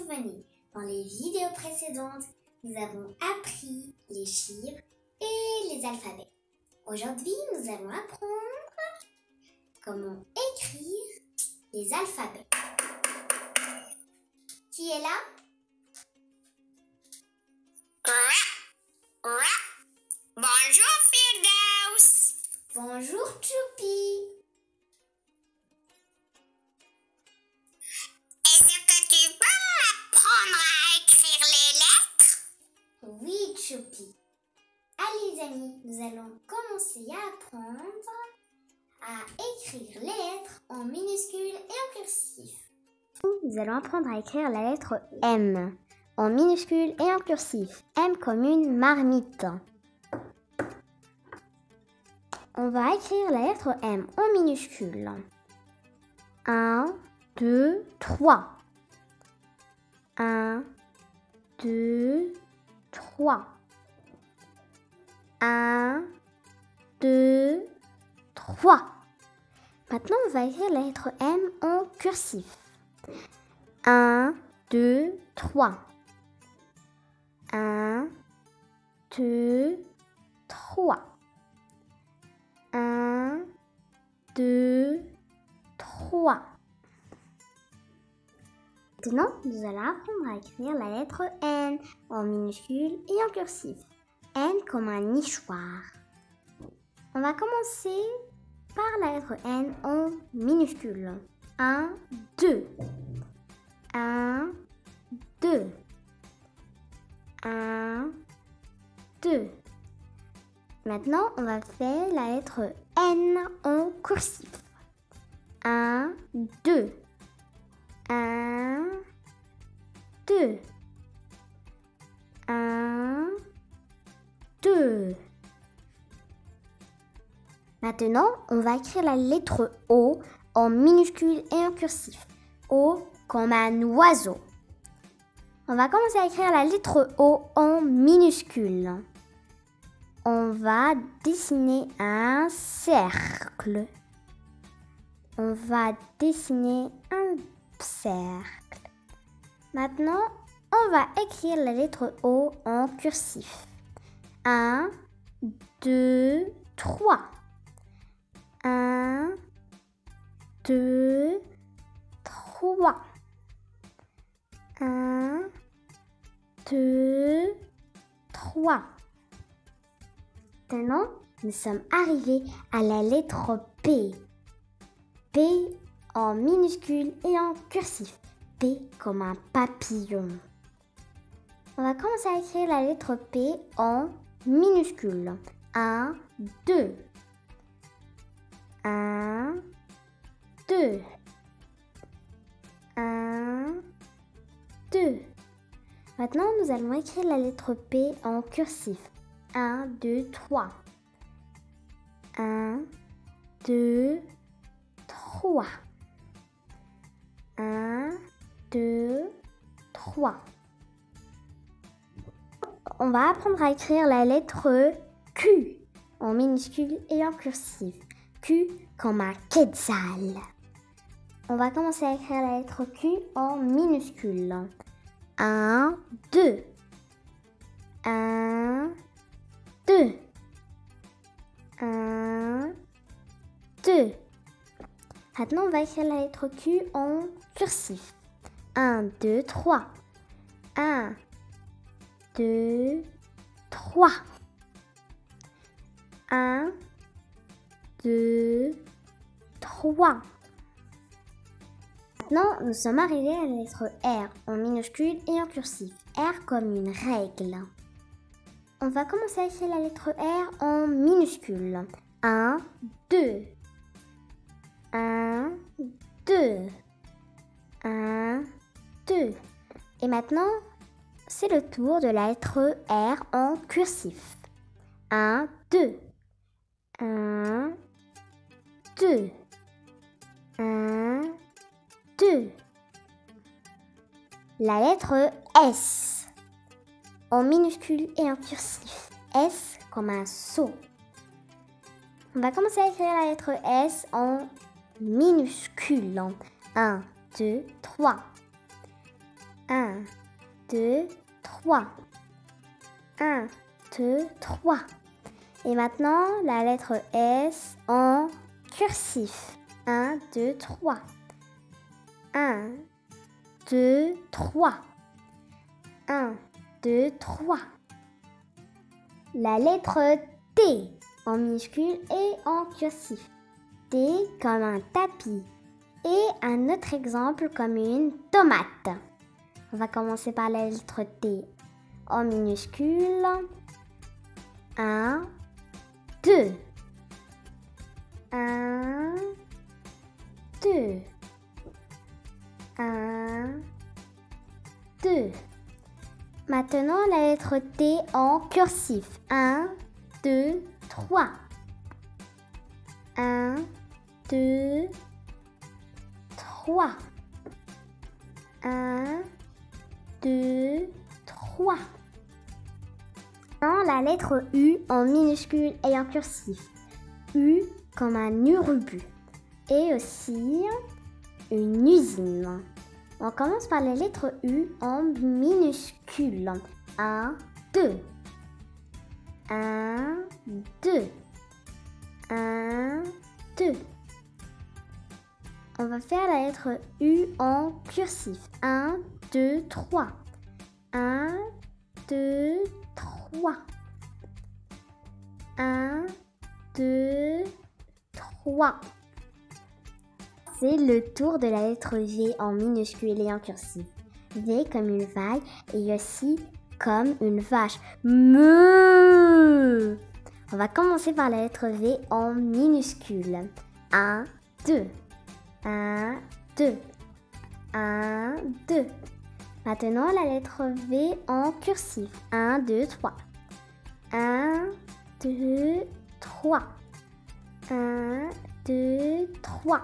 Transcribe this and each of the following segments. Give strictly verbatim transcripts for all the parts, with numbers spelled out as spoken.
souvenez, dans les vidéos précédentes, nous avons appris les chiffres et les alphabets. Aujourd'hui, nous allons apprendre comment écrire les alphabets. Qui est là? Bonjour Firdaus. Bonjour Choupi. Est-ce que tu peux m'apprendre à écrire les lettres? Oui Choupi. Allez les amis, nous allons commencer à apprendre à écrire les lettres en minuscules et en cursif. Nous allons apprendre à écrire la lettre M en minuscule et en cursif. M comme une marmite. On va écrire la lettre M en minuscule. un, deux, trois. un, deux, trois. un, deux, trois. Maintenant, on va écrire la lettre M en cursif. un, deux, trois. un, deux, trois. un, deux, trois. Maintenant, nous allons apprendre à écrire la lettre N en minuscule et en cursif. N comme un nichoir. On va commencer par la lettre N en minuscule. un, deux. un, deux. un, deux. Maintenant, on va faire la lettre N en cursif. un, deux. un, deux. un, deux. Maintenant, on va écrire la lettre O en minuscule et en cursif. O comme un oiseau. On va commencer à écrire la lettre O en minuscule. On va dessiner un cercle. On va dessiner un cercle. Maintenant, on va écrire la lettre O en cursif. un, deux, trois. un, deux, trois. un, deux, trois. Maintenant, nous sommes arrivés à la lettre P. P en minuscule et en cursif. P comme un papillon. On va commencer à écrire la lettre P en minuscule. un, deux. un, deux. un, deux. Maintenant, nous allons écrire la lettre P en cursif. un, deux, trois. un, deux, trois. un, deux, trois. On va apprendre à écrire la lettre Q en minuscule et en cursif. Q comme un quetzal. On va commencer à écrire la lettre Q en minuscule. un, deux. un, deux. un, deux. Maintenant, on va écrire la lettre Q en cursif. un, deux, trois. un, deux, trois. un, deux, trois. Maintenant, nous sommes arrivés à la lettre R en minuscule et en cursif. R comme une règle. On va commencer à écrire la lettre R en minuscule. un, deux. un, deux. un, deux. Et maintenant, c'est le tour de la lettre R en cursif. un, deux. un, deux. un, deux. La lettre S en minuscule et en cursif. S comme un seau. On va commencer à écrire la lettre S en minuscule. un, deux, trois. un, deux, trois. un, deux, trois. Et maintenant, la lettre S en cursif. un, deux, trois. un, deux, trois. un, deux, trois. La lettre T en minuscule et en cursif. T comme un tapis. Et un autre exemple comme une tomate. On va commencer par la lettre T en minuscule. un, deux. un, deux. un, deux. Maintenant, la lettre T en cursif. un, deux, trois. un, deux, trois. un, deux, trois. Maintenant, la lettre U en minuscule et en cursif. U comme un urubu. Et aussi une usine. On commence par la lettre U en minuscule. un, deux. un, deux. un, deux. On va faire la lettre U en cursif. un, deux, trois. un, deux, trois. un, deux, trois. C'est le tour de la lettre V en minuscule et en cursif. V comme une vague et aussi comme une vache. Meuh. On va commencer par la lettre V en minuscule. un, deux. un, deux. un, deux. Maintenant, la lettre V en cursif. un, deux, trois. un, deux, trois. un, deux, trois.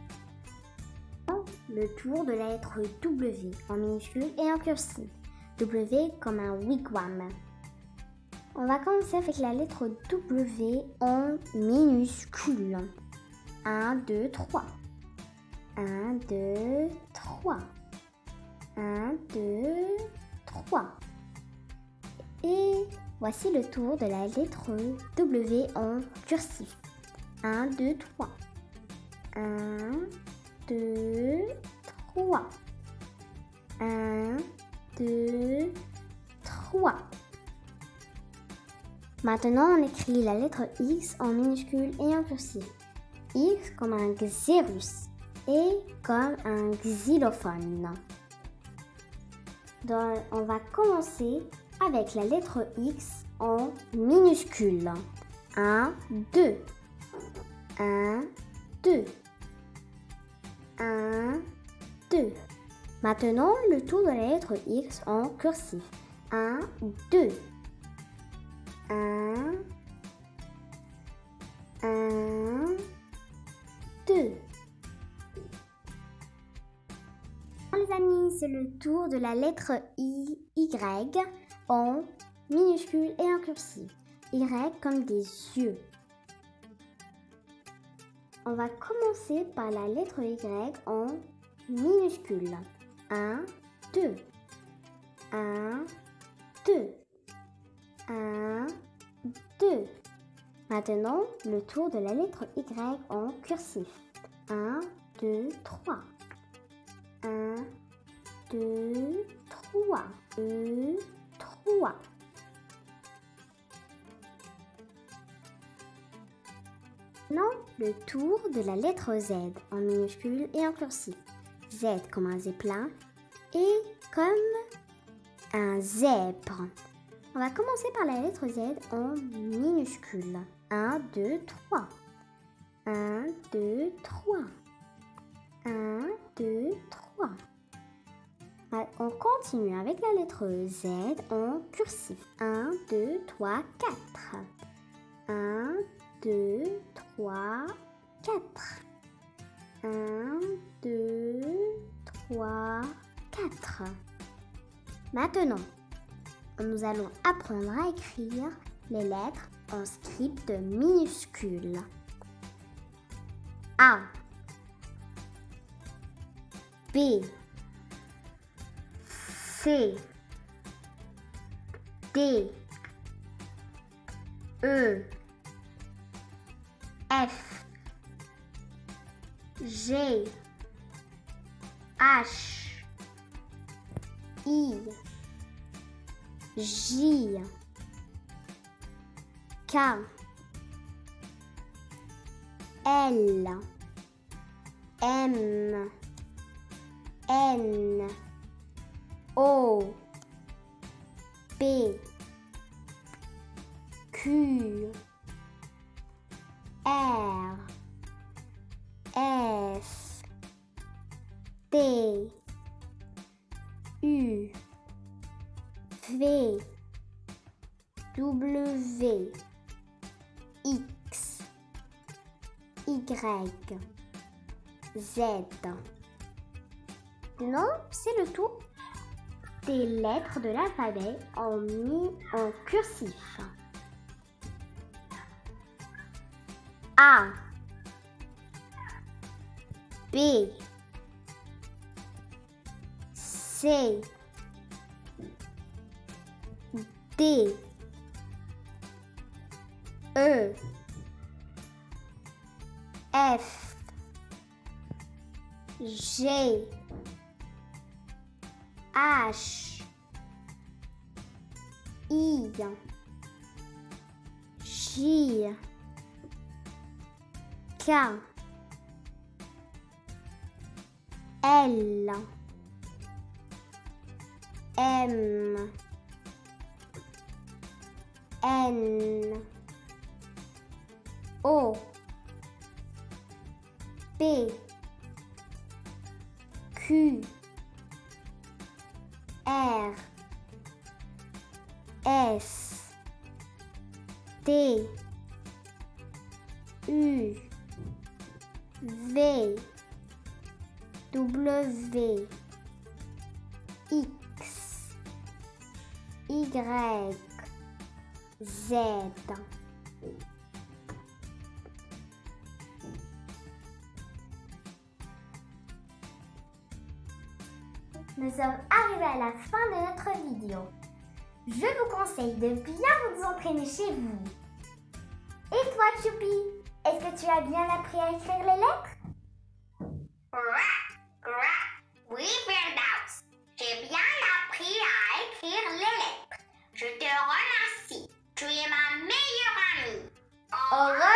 Le tour de la lettre W en minuscule et en cursif. W comme un wigwam. On va commencer avec la lettre W en minuscule. un, deux, trois. un, deux, trois. un, deux, trois. Et voici le tour de la lettre W en cursif. un, deux, trois. un, deux, trois. un, deux, trois. Maintenant, on écrit la lettre X en minuscule et en cursif. X comme un xérus et comme un xylophone. Donc, on va commencer avec la lettre X en minuscule. un, deux. un, deux. un, deux. Maintenant, le tour de la lettre X en cursif. un, deux. un, un, deux. Les amis, c'est le tour de la lettre I, Y en minuscule et en cursif. Y comme des yeux. On va commencer par la lettre Y en minuscule. un, deux. un, deux. un, deux. Maintenant, le tour de la lettre Y en cursif. un, deux, trois. un, deux, trois. deux, trois. Maintenant, le tour de la lettre Z en minuscule et en cursif. Z comme un zeppelin et comme un zèbre. On va commencer par la lettre Z en minuscule. un, deux, trois. un, deux, trois. un, deux, trois. On continue avec la lettre Z en cursif. un, deux, trois, quatre. un, deux, trois, quatre. un, deux, trois, quatre. Maintenant, nous allons apprendre à écrire les lettres en script minuscule. A, B, C D E F G H I J K L M N O P Q R S T U V W X Y Z. Non, c'est le tour des lettres de l'alphabet en mis en cursif. A B C D E F G H I J K L M N O P Q R S T U V W X Y Z. Nous sommes arrivés à la fin de notre vidéo. Je vous conseille de bien vous entraîner chez vous. Et toi, Choupi, est-ce que tu as bien appris à écrire les lettres? Oui, Firdaus. J'ai bien appris à écrire les lettres. Je te remercie. Tu es ma meilleure amie. Au revoir.